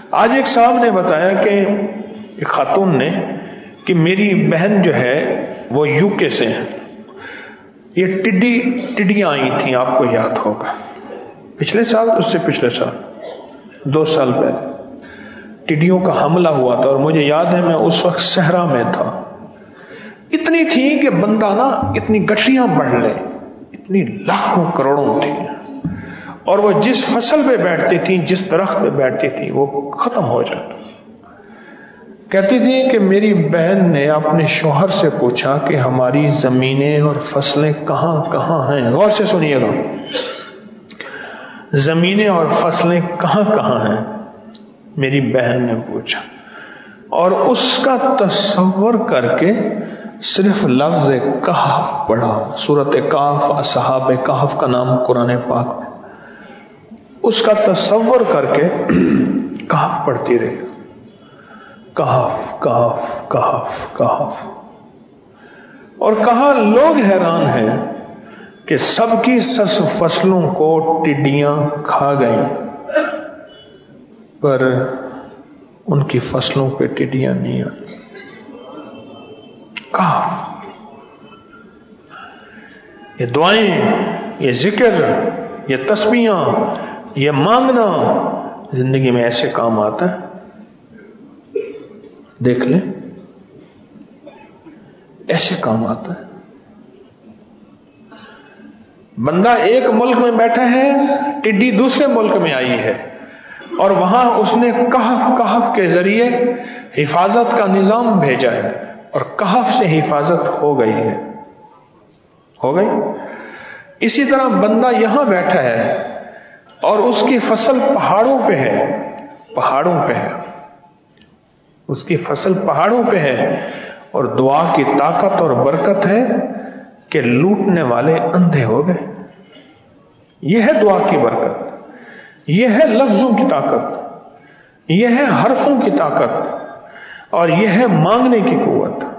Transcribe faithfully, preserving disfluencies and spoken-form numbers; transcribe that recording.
آج ایک صاحب نے بتایا کہ ایک خاتون نے کہ میری بہن جو ہے وہ یو کے سے ہے، یہ ٹڈی ٹڈیاں آئی تھیں، آپ کو یاد ہوگا پچھلے سال، اس سے پچھلے سال، دو سال پہلے ٹڈیوں کا حملہ ہوا تھا، اور مجھے یاد ہے میں اس وقت صحرا میں تھا. اتنی تھی کہ بندہ نا اتنی گٹھیاں بڑھ لے، اتنی لاکھوں کروڑوں تھی، اور وہ جس فصل پہ بیٹھتی تھی، جس درخت پہ بیٹھتی تھی، وہ ختم ہو جاتا. کہتی تھی کہ میری بہن نے اپنے شوہر سے پوچھا کہ ہماری زمینیں اور فصلیں کہاں کہاں ہیں. غور سے سنیے گا، زمینیں اور فصلیں کہاں کہاں ہیں، میری بہن نے پوچھا، اور اس کا تصور کر کے صرف لفظ کہف پڑھا. سورۃ کہف، اصحاب کہف کا نام قرآن پاک میں. اس کا تصور کر کے کہف پڑھتی رہی، کہف کہف کہف کہف. اور کہا لوگ حیران ہیں کہ سب کی سس فصلوں کو ٹڈیاں کھا گئیں، پر ان کی فصلوں پہ ٹڈیاں نہیں آئی. کہف. یہ دعائیں، یہ ذکر، یہ تسبیحاں، یہ مانگنا زندگی میں ایسے کام آتا ہے. دیکھ لیں، ایسے کام آتا ہے. بندہ ایک ملک میں بیٹھا ہے، ٹڈی دوسرے ملک میں آئی ہے، اور وہاں اس نے کہف کہف کے ذریعے حفاظت کا نظام بھیجا ہے، اور کہف سے حفاظت ہو گئی ہے، ہو گئی. اسی طرح بندہ یہاں بیٹھا ہے اور اس کی فصل پہاڑوں پہ ہے، پہاڑوں پہ ہے، اس کی فصل پہاڑوں پہ ہے، اور دعا کی طاقت اور برکت ہے کہ لوٹنے والے اندھے ہو گئے. یہ ہے دعا کی برکت، یہ ہے لفظوں کی طاقت، یہ ہے حرفوں کی طاقت، اور یہ ہے مانگنے کی قوت.